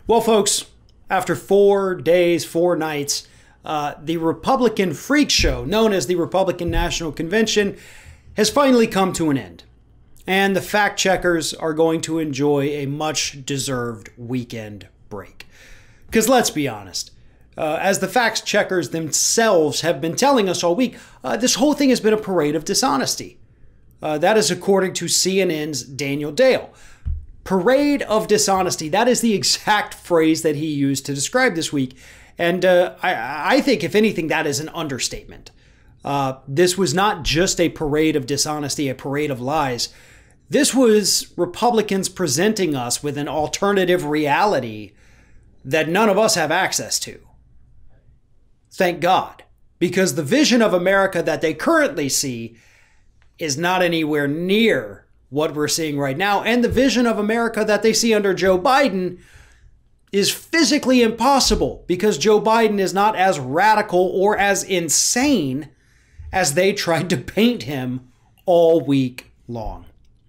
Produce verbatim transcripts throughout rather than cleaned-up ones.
Well, folks, after four days, four nights, uh, the Republican Freakshow, known as the Republican National Convention, has finally come to an end. And the fact checkers are going to enjoy a much-deserved weekend break. Because let's be honest, uh, as the fact checkers themselves have been telling us all week, uh, this whole thing has been a parade of dishonesty. Uh, that is according to C N N's Daniel Dale. Parade of dishonesty. That is the exact phrase that he used to describe this week. And uh, I, I think, if anything, that is an understatement. Uh, this was not just a parade of dishonesty, a parade of lies. This was Republicans presenting us with an alternative reality that none of us have access to. Thank God. Because the vision of America that they currently see is not anywhere near what we're seeing right now. And the vision of America that they see under Joe Biden is physically impossible because Joe Biden is not as radical or as insane as they tried to paint him all week long.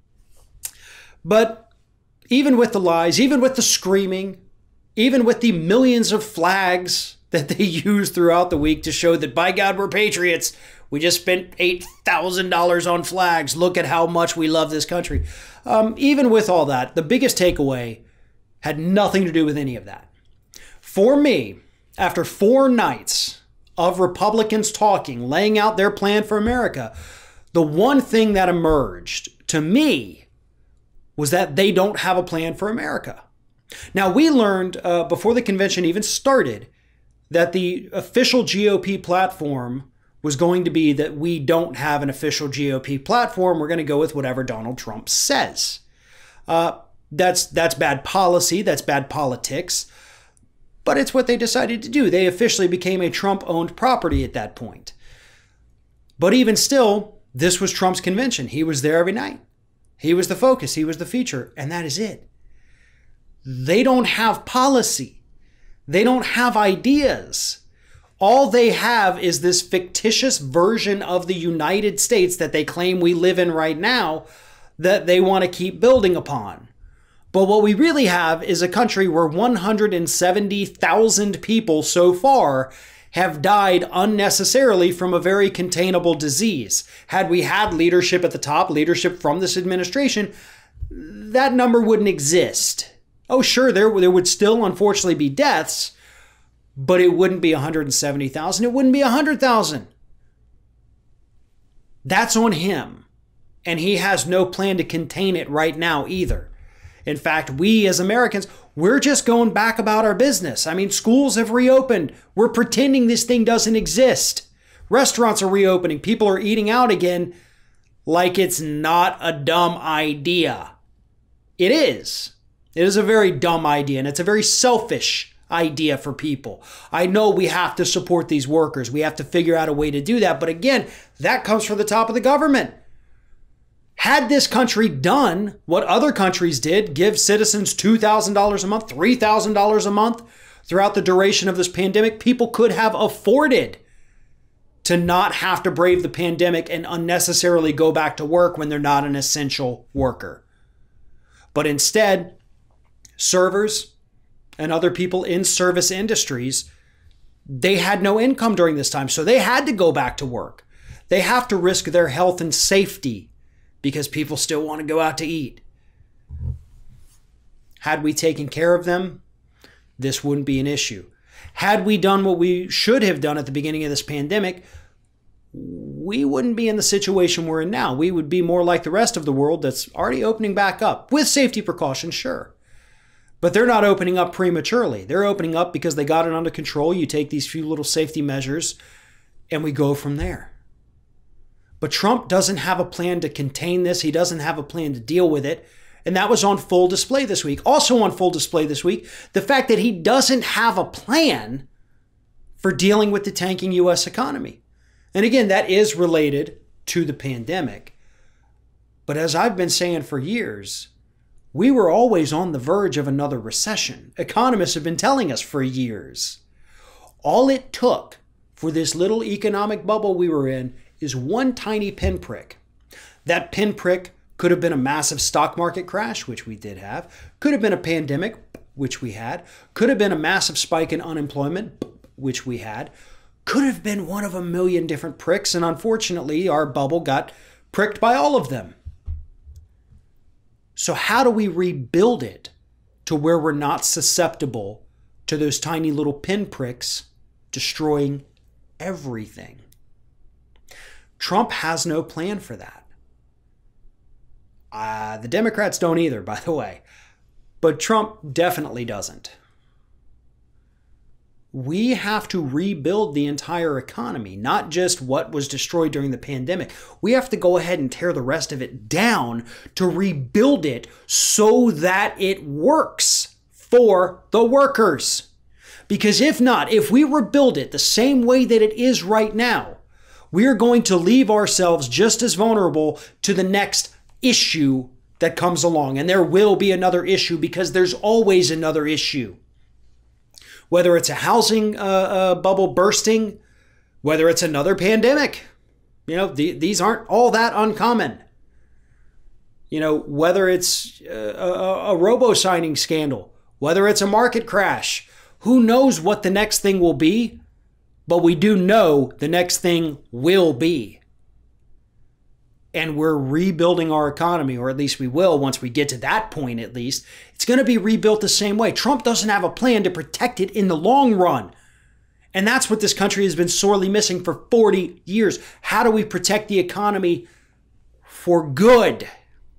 But even with the lies, even with the screaming, even with the millions of flags that they used throughout the week to show that, by God, we're patriots. We just spent eight thousand dollars on flags. Look at how much we love this country. Um, even with all that, the biggest takeaway had nothing to do with any of that. For me, after four nights of Republicans talking, laying out their plan for America, the one thing that emerged to me was that they don't have a plan for America. Now, we learned uh, before the convention even started that the official G O P platform was going to be that we don't have an official G O P platform. We're going to go with whatever Donald Trump says. Uh, that's, that's bad policy. That's bad politics. But it's what they decided to do. They officially became a Trump-owned property at that point. But even still, this was Trump's convention. He was there every night. He was the focus. He was the feature. And that is it. They don't have policy. They don't have ideas. All they have is this fictitious version of the United States that they claim we live in right now that they want to keep building upon. But what we really have is a country where one hundred seventy thousand people so far have died unnecessarily from a very containable disease. Had we had leadership at the top, leadership from this administration, that number wouldn't exist. Oh, sure, there, there would still unfortunately be deaths, but it wouldn't be one hundred seventy thousand. It wouldn't be one hundred thousand. That's on him. And he has no plan to contain it right now either. In fact, we as Americans, we're just going back about our business. I mean, schools have reopened. We're pretending this thing doesn't exist. Restaurants are reopening. People are eating out again like it's not a dumb idea. It is. It is a very dumb idea, and it's a very selfish idea for people. I know we have to support these workers. We have to figure out a way to do that. But again, that comes from the top of the government. Had this country done what other countries did, give citizens two thousand dollars a month, three thousand dollars a month throughout the duration of this pandemic, people could have afforded to not have to brave the pandemic and unnecessarily go back to work when they're not an essential worker. But instead, servers and other people in service industries, they had no income during this time, so they had to go back to work. They have to risk their health and safety because people still want to go out to eat. Had we taken care of them, this wouldn't be an issue. Had we done what we should have done at the beginning of this pandemic, we wouldn't be in the situation we're in now. We would be more like the rest of the world that's already opening back up with safety precautions, sure. But they're not opening up prematurely. They're opening up because they got it under control. You take these few little safety measures and we go from there. But Trump doesn't have a plan to contain this. He doesn't have a plan to deal with it. And that was on full display this week. Also on full display this week, the fact that he doesn't have a plan for dealing with the tanking U S economy. And again, that is related to the pandemic. But as I've been saying for years, we were always on the verge of another recession. Economists have been telling us for years. All it took for this little economic bubble we were in is one tiny pinprick. That pinprick could have been a massive stock market crash, which we did have. Could have been a pandemic. which we had. Could have been a massive spike in unemployment, which we had. Could have been one of a million different pricks, and unfortunately, our bubble got pricked by all of them. So how do we rebuild it to where we're not susceptible to those tiny little pinpricks destroying everything? Trump has no plan for that. Uh, the Democrats don't either, by the way. But Trump definitely doesn't. We have to rebuild the entire economy, not just what was destroyed during the pandemic. We have to go ahead and tear the rest of it down to rebuild it so that it works for the workers. Because if not, if we rebuild it the same way that it is right now, we are going to leave ourselves just as vulnerable to the next issue that comes along. And there will be another issue because there's always another issue. Whether it's a housing uh, uh, bubble bursting, whether it's another pandemic, you know, the, these aren't all that uncommon. You know, whether it's a, a, a robo-signing scandal, whether it's a market crash, who knows what the next thing will be, but we do know the next thing will be. And we're rebuilding our economy, or at least we will once we get to that point at least. It's going to be rebuilt the same way. Trump doesn't have a plan to protect it in the long run. And that's what this country has been sorely missing for forty years. How do we protect the economy for good?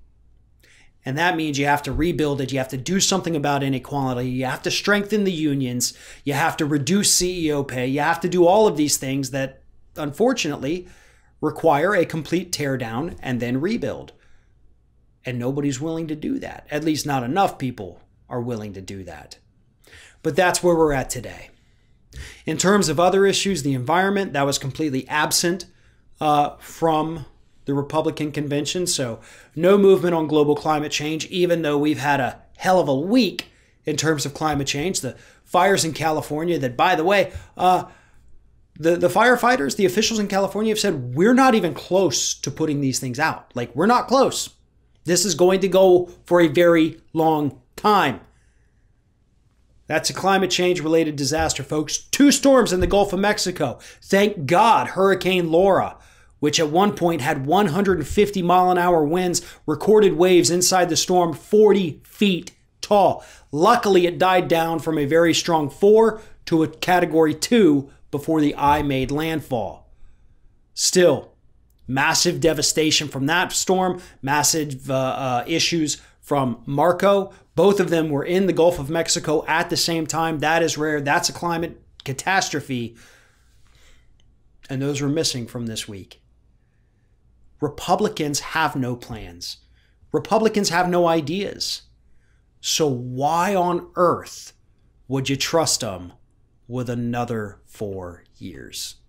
And that means you have to rebuild it. You have to do something about inequality. You have to strengthen the unions. You have to reduce C E O pay. You have to do all of these things that, unfortunately, require a complete teardown and then rebuild. And nobody's willing to do that. At least not enough people are willing to do that. But that's where we're at today. In terms of other issues, the environment, that was completely absent uh, from the Republican convention. So no movement on global climate change, even though we've had a hell of a week in terms of climate change. The fires in California that, by the way, uh, The, the firefighters, the officials in California have said, we're not even close to putting these things out. Like, we're not close. This is going to go for a very long time. That's a climate change related disaster, folks. Two storms in the Gulf of Mexico. Thank God Hurricane Laura, which at one point had one hundred fifty mile an hour winds, recorded waves inside the storm forty feet tall. Luckily, it died down from a very strong four to a category two before the eye made landfall. Still, massive devastation from that storm, massive uh, uh, issues from Marco. Both of them were in the Gulf of Mexico at the same time. That is rare. That's a climate catastrophe. And those were missing from this week. Republicans have no plans. Republicans have no ideas. So why on earth would you trust them with another four years?